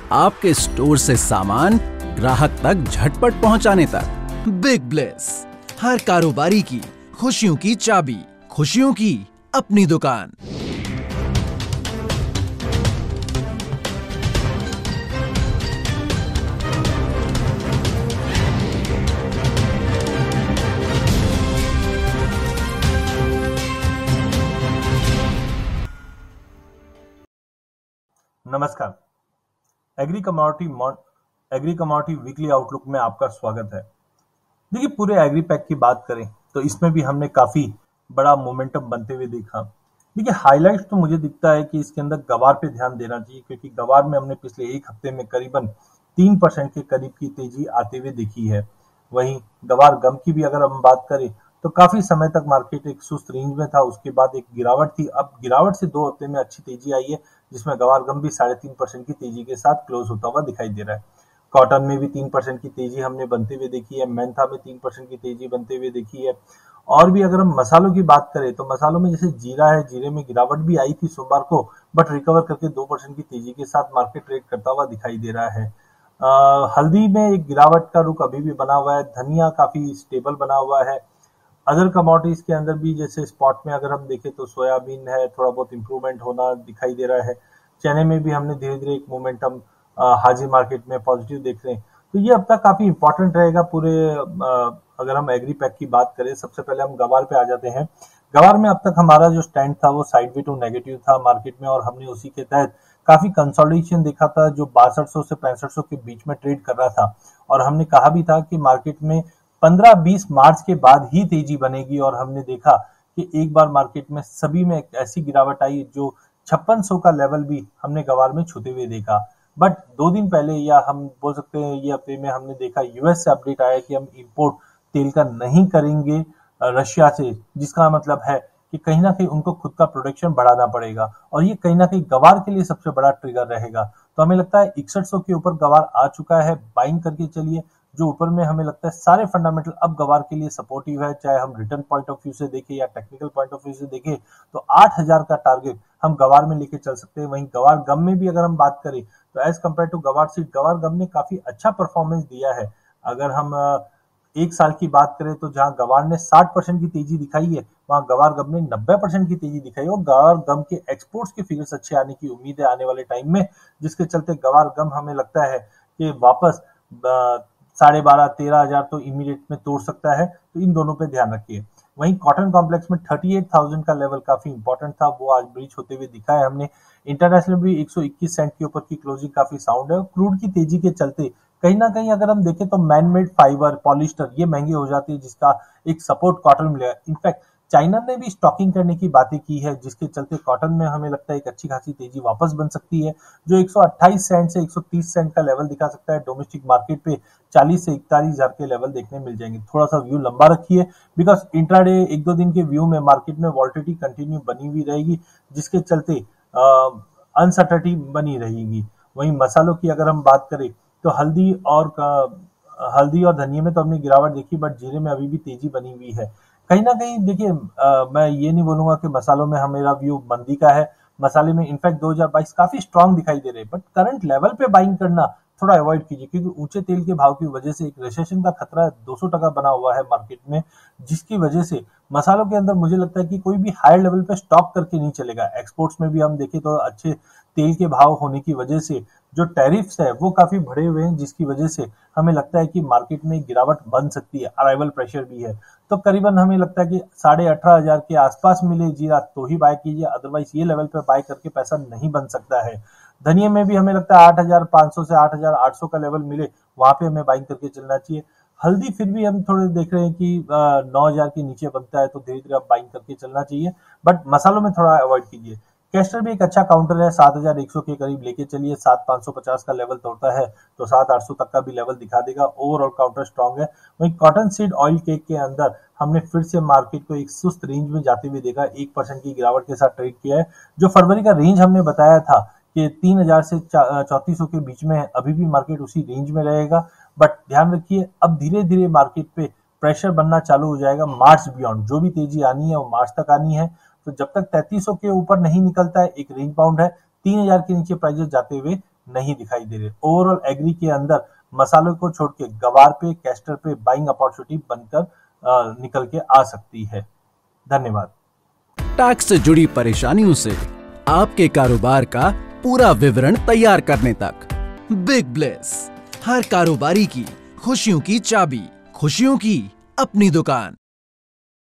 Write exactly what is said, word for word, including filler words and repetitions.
आपके स्टोर से सामान ग्राहक तक झटपट पहुंचाने तक। बिग ब्लेस, हर कारोबारी की खुशियों की चाबी, खुशियों की अपनी दुकान। नमस्कार। Agri commodity agri commodity weekly outlook में आपका स्वागत है। देखिए, पूरे एग्री पैक की बात करें तो इसमें भी हमने काफी बड़ा मोमेंटम बनते हुए देखा। देखिए, हाईलाइट तो मुझे दिखता है कि इसके अंदर गवार पे ध्यान देना चाहिए, क्योंकि गवार में हमने पिछले एक हफ्ते में करीबन तीन परसेंट के करीब की तेजी आते हुए देखी है। वहीं गवार गम की भी अगर हम बात करें तो काफी समय तक मार्केट एक सुस्त रेंज में था, उसके बाद एक गिरावट थी। अब गिरावट से दो हफ्ते में अच्छी तेजी आई है, जिसमें गवार गम भी साढ़े तीन परसेंट की तेजी के साथ क्लोज होता हुआ दिखाई दे रहा है। कॉटन में भी तीन परसेंट की तेजी हमने बनते हुए देखी है, मेंथा में तीन परसेंट की तेजी बनते हुए देखी है। और भी अगर हम मसालों की बात करें तो मसालों में जैसे जीरा है, जीरे में गिरावट भी आई थी सोमवार को, बट रिकवर करके दो परसेंट की तेजी के साथ मार्केट ट्रेड करता हुआ दिखाई दे रहा है। आ, हल्दी में एक गिरावट का रुख अभी भी बना हुआ है, धनिया काफी स्टेबल बना हुआ है। अदर कमोडिटीज के अंदर भी जैसे स्पॉट में अगर हम देखें तो सोयाबीन है, थोड़ा बहुत इंप्रूवमेंट होना दिखाई दे रहा है। चने में भी हमने धीरे धीरे एक मोमेंटम हाजिर मार्केट में पॉजिटिव देख रहे हैं। तो ये अब तक काफी इंपॉर्टेंट रहेगा पूरे। आ, अगर हम एग्री पैक की बात करें, सबसे पहले हम गवार पे आ जाते हैं। गवार में अब तक हमारा जो स्टैंड था वो साइडवे टू नेगेटिव था मार्केट में, और हमने उसी के तहत काफी कंसोलिडेशन देखा था, जो बासठ सौ से पैंसठ सौ के बीच में ट्रेड कर रहा था। और हमने कहा भी था कि मार्केट में पंद्रह बीस मार्च के बाद ही तेजी बनेगी, और हमने देखा कि एक बार मार्केट में सभी में एक ऐसी गिरावट आई जो छप्पन सौ का लेवल भी हमने गवार में छूते हुए देखा। बट दो दिन पहले, या हम बोल सकते हैं ये हफ्ते में, हमने देखा यूएस से अपडेट आया कि हम इंपोर्ट तेल का नहीं करेंगे रशिया से, जिसका मतलब है कि कहीं ना कहीं उनको खुद का प्रोडक्शन बढ़ाना पड़ेगा, और ये कहीं ना कहीं गवार के लिए सबसे बड़ा ट्रिगर रहेगा। तो हमें लगता है इकसठ सौ के ऊपर गवार आ चुका है, बाइंग करके चलिए। जो ऊपर में हमें लगता है सारे फंडामेंटल अब गवार के लिए सपोर्टिव है, चाहे हम रिटर्न पॉइंट ऑफ व्यू से देखें या टेक्निकल पॉइंट ऑफ व्यू से देखें, तो आठ हज़ार का टारगेट हम गवार में लेके चल सकते हैं। वहीं गवार गम में भी अगर हम बात करें तो as compare to guar seed, guar gum ने काफी अच्छा परफॉर्मेंस दिया है। अगर हम एक साल की बात करें तो जहां गवार ने साठ परसेंट की तेजी दिखाई है, वहां गवार गम ने नब्बे परसेंट की तेजी दिखाई है। और गवार गम के एक्सपोर्ट्स के फिगर्स अच्छे आने की उम्मीद है आने वाले टाइम में, जिसके चलते गवार गम हमें लगता है कि वापस साढ़े बारह तेरह हजार तो इमीडिएट में तोड़ सकता है। तो इन दोनों पे ध्यान रखिए। वहीं कॉटन कॉम्प्लेक्स में अड़तीस हज़ार का लेवल काफी इंपॉर्टेंट था, वो आज ब्रीच होते हुए दिखा है हमने। इंटरनेशनल भी एक सौ इक्कीस सेंट के ऊपर की क्लोजिंग काफी साउंड है। क्रूड की तेजी के चलते कहीं ना कहीं अगर हम देखें तो मैन मेड फाइबर, पॉलिस्टर ये महंगे हो जाते हैं, जिसका एक सपोर्ट कॉटन मिलेगा। इनफैक्ट चाइना ने भी स्टॉकिंग करने की बातें की है, जिसके चलते कॉटन में हमें लगता है एक अच्छी खासी तेजी वापस बन सकती है, जो एक सौ अट्ठाईस सेंट से एक सौ तीस सेंट का लेवल दिखा सकता है। डोमेस्टिक मार्केट पे चालीस से इकतालीस हजार के लेवल देखने मिल जाएंगे। थोड़ा सा व्यू लंबा रखिए, बिकॉज इंट्राडे एक दो दिन के व्यू में मार्केट में वॉल्टिलिटी कंटिन्यू बनी हुई रहेगी, जिसके चलते अनसर्टेनिटी बनी रहेगी। वहीं मसालों की अगर हम बात करें तो हल्दी और हल्दी और धनिया में तो हमने गिरावट देखी, बट जीरे में अभी भी तेजी बनी हुई है। कहीं ना कहीं देखिए, मैं ये नहीं बोलूंगा कि मसालों में हमारा व्यू मंदी का है। मसाले में इनफैक्ट दो हज़ार बाईस काफी स्ट्रांग दिखाई दे रहे हैं, बट करंट लेवल पे बाइंग करना थोड़ा अवॉइड कीजिए, क्योंकि ऊंचे तेल के भाव की वजह से एक रिसेशन का खतरा दो सौ टका बना हुआ है मार्केट में, जिसकी वजह से मसालों के अंदर मुझे लगता है कि कोई भी हायर लेवल पे स्टॉक करके नहीं चलेगा। एक्सपोर्ट्स में भी हम देखें तो अच्छे तेल के भाव होने की वजह से जो टैरिफ्स है वो काफी बढ़े हुए हैं, जिसकी वजह से हमें लगता है कि मार्केट में गिरावट बन सकती है। अराइवल प्रेशर भी है, तो करीबन हमें लगता है कि साढ़े अठारह हजार के आसपास मिले जीरा तो ही बाय कीजिए, अदरवाइज ये लेवल पे बाय करके पैसा नहीं बन सकता है। धनिया में भी हमें लगता है आठ हजार पांच सौ से आठ हजार आठ सौ का लेवल मिले, वहां पे हमें बाइंग करके चलना चाहिए। हल्दी फिर भी हम थोड़े देख रहे हैं कि नौ हजार के नीचे बनता है, तो धीरे धीरे अब बाइंग करके चलना चाहिए, बट मसालों में थोड़ा अवॉइड कीजिए। कैस्टर भी एक अच्छा काउंटर है, सात हजार एक सौ के करीब लेके चलिए। सात पांच सौ पचास का लेवल तोड़ता है तो सात आठ सौ तक का भी लेवल दिखा देगा। ओवरऑल काउंटर स्ट्रांग है। वहीं कॉटन सीड ऑयल केक के अंदर हमने फिर से मार्केट को एक सुस्त रेंज में जाते हुए देखा, एक परसेंट की गिरावट के साथ ट्रेड किया है। जो फरवरी का रेंज हमने बताया था कि तीन हजार से चौतीस सौ के बीच में है, अभी भी मार्केट उसी रेंज में रहेगा। बट ध्यान रखिए, अब धीरे धीरे मार्केट पे प्रेशर बनना चालू हो जाएगा मार्च बियॉन्ड। जो भी तेजी आनी है वो मार्च तक आनी है। तो जब तक तैंतीस सौ के ऊपर नहीं निकलता है, एक रेंज बाउंड है, तीन हजार के नीचे प्राइजेस जाते हुए नहीं दिखाई दे रहे। ओवरऑल एग्री के अंदर मसालों को छोड़ के गवार पे, कैस्टर पे बाइंग अपॉर्चुनिटी बनकर निकल के आ सकती है। धन्यवाद। टैक्स से जुड़ी परेशानियों से आपके कारोबार का पूरा विवरण तैयार करने तक बिग ब्लेस, हर कारोबारी की खुशियों की चाबी, खुशियों की अपनी दुकान।